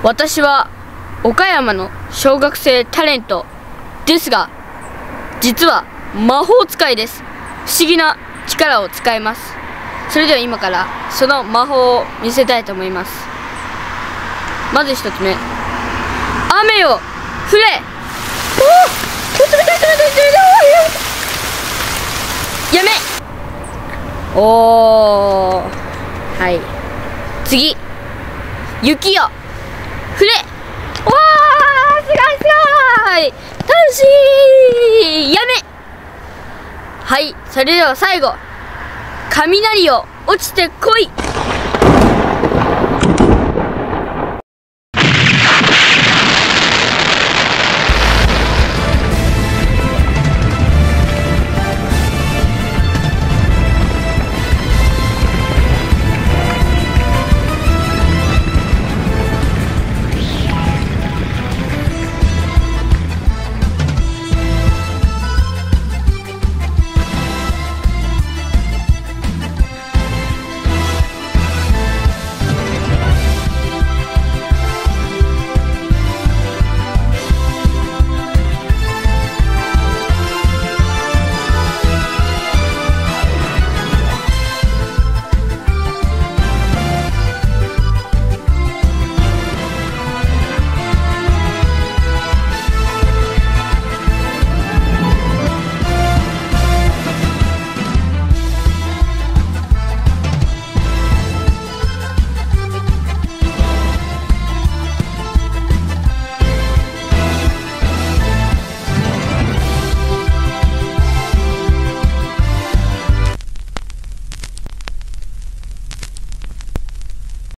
私は岡山の小学生タレントですが、実は魔法使いです。不思議な力を使います。それでは今からその魔法を見せたいと思います。まず一つ目、雨よ降れ。やめ。おー、はい。次、雪よ降れ。わー、すごい楽しい。やめ。はい、それでは最後、雷よ落ちてこい。